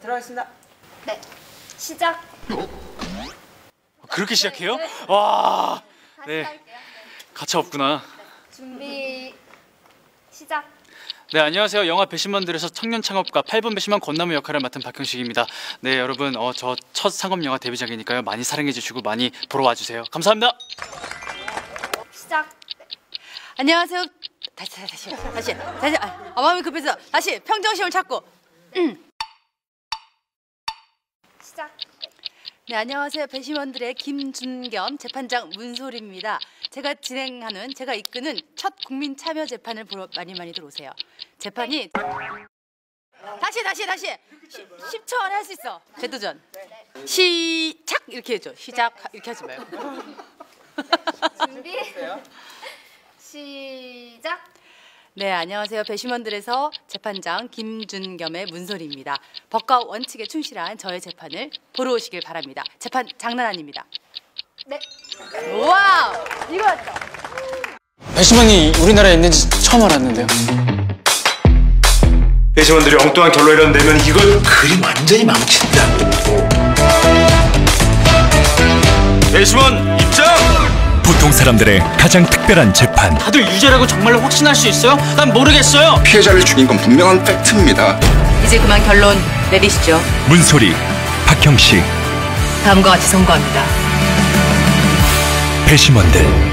들어가겠습니다. 네, 시작. 그렇게 시작해요? 네. 와, 다시 네. 할게요. 가차 없구나. 준비, 시작. 네, 안녕하세요. 영화 배심원들에서 청년 창업가 8번 배심원 권나무 역할을 맡은 박형식입니다. 네, 여러분, 저 첫 상업 영화 데뷔작이니까요. 많이 사랑해 주시고 많이 보러 와주세요. 감사합니다. 시작. 안녕하세요. 다시. 마음이 급해서 다시 평정심을 찾고. 시작. 네, 안녕하세요. 배심원들의 김준겸 재판장 문솔입니다. 제가 이끄는 첫 국민 참여 재판을 보러 많이들 오세요. 재판이 다시 10초 안에 할 수 있어. 재도전. 시작 이렇게 해줘. 시작 이렇게 하지 말고. 준비, 시작. 네, 안녕하세요. 배심원들에서 재판장 김준겸의 문솔입니다. 법과 원칙에 충실한 저의 재판을 보러 오시길 바랍니다. 재판 장난 아닙니다. 네. 와우! 이거였죠. 배심원이 우리나라에 있는지 처음 알았는데요. 배심원들이 엉뚱한 결론이라도 내면 이걸 그림 완전히 망친다. 배심원 입장! 보통 사람들의 가장 특별한 재판. 다들 유죄라고 정말로 확신할 수 있어요? 난 모르겠어요. 피해자를 죽인 건 분명한 팩트입니다. 이제 그만 결론 내리시죠. 문소리, 박형식. 다음과 같이 선고합니다. 배심원들.